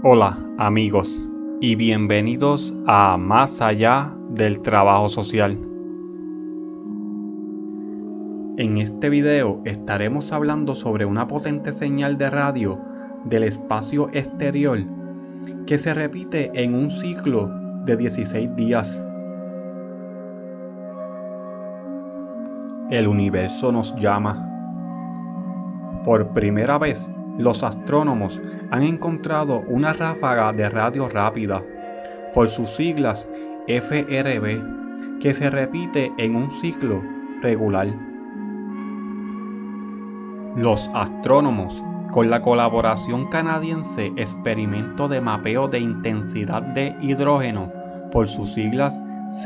Hola amigos y bienvenidos a Más allá del trabajo social. En este video estaremos hablando sobre una potente señal de radio del espacio exterior que se repite en un ciclo de 16 días. El universo nos llama. Por primera vez, los astrónomos han encontrado una ráfaga de radio rápida, por sus siglas FRB, que se repite en un ciclo regular. Los astrónomos, con la colaboración canadiense Experimento de Mapeo de Intensidad de Hidrógeno, por sus siglas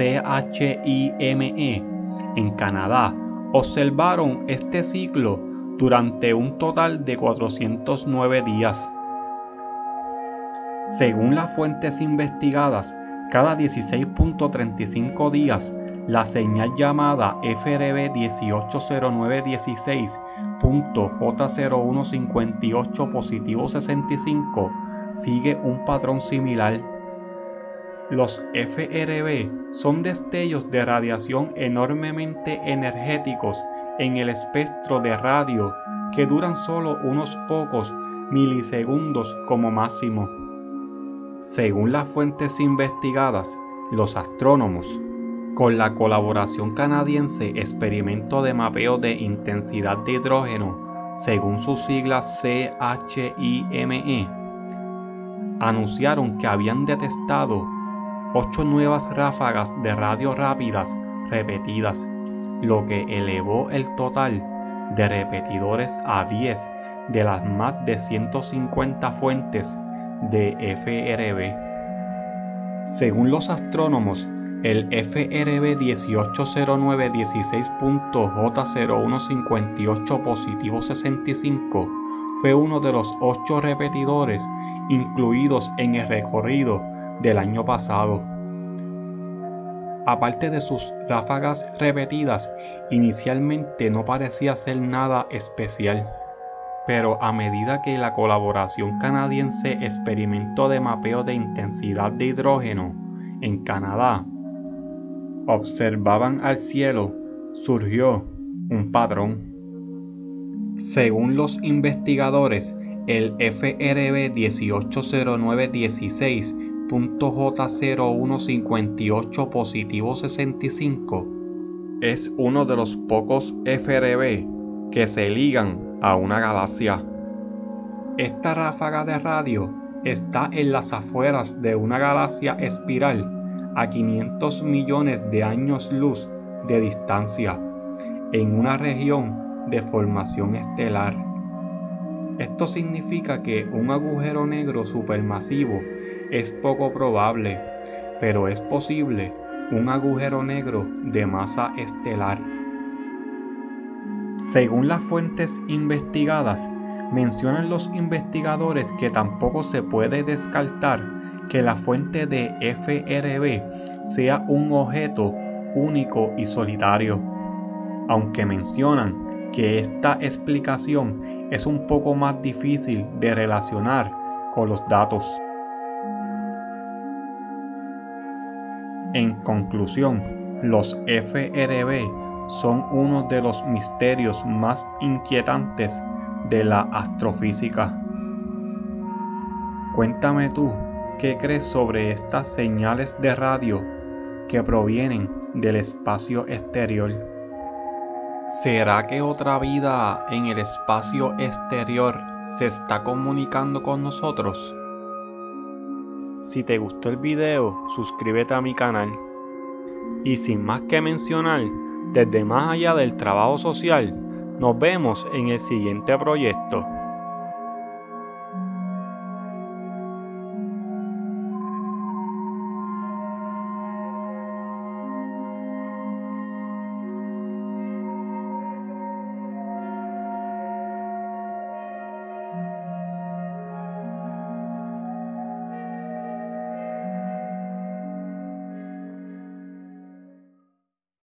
CHIME, en Canadá, observaron este ciclo durante un total de 409 días. Según las fuentes investigadas, cada 16.35 días, la señal llamada FRB 180916.J0158 positivo 65 sigue un patrón similar. Los FRB son destellos de radiación enormemente energéticos en el espectro de radio que duran solo unos pocos milisegundos como máximo. Según las fuentes investigadas, los astrónomos, con la colaboración canadiense Experimento de Mapeo de Intensidad de Hidrógeno, según sus siglas CHIME, anunciaron que habían detectado 8 nuevas ráfagas de radio rápidas repetidas, lo que elevó el total de repetidores a 10 de las más de 150 fuentes de FRB. Según los astrónomos, el FRB 180916.J0158 positivo 65 fue uno de los 8 repetidores incluidos en el recorrido del año pasado. Aparte de sus ráfagas repetidas, inicialmente no parecía ser nada especial, pero a medida que la colaboración canadiense Experimento de Mapeo de Intensidad de Hidrógeno en Canadá observaban al cielo, surgió un patrón. Según los investigadores, el FRB 180916.J0158 positivo 65 es uno de los pocos FRB que se ligan a una galaxia. Esta ráfaga de radio está en las afueras de una galaxia espiral a 500 millones de años luz de distancia, en una región de formación estelar. Esto significa que un agujero negro supermasivo es poco probable, pero es posible un agujero negro de masa estelar. Según las fuentes investigadas, mencionan los investigadores que tampoco se puede descartar que la fuente de FRB sea un objeto único y solitario, aunque mencionan que esta explicación es un poco más difícil de relacionar con los datos. En conclusión, los FRB son uno de los misterios más inquietantes de la astrofísica. Cuéntame tú, ¿qué crees sobre estas señales de radio que provienen del espacio exterior? ¿Será que otra vida en el espacio exterior se está comunicando con nosotros? Si te gustó el video, suscríbete a mi canal. Y sin más que mencionar, desde Más allá del trabajo social, nos vemos en el siguiente proyecto.